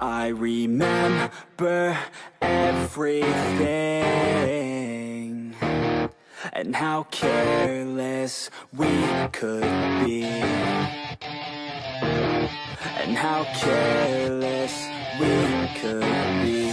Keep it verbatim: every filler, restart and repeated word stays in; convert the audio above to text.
I remember everything, and how careless we could be, and how careless we could be.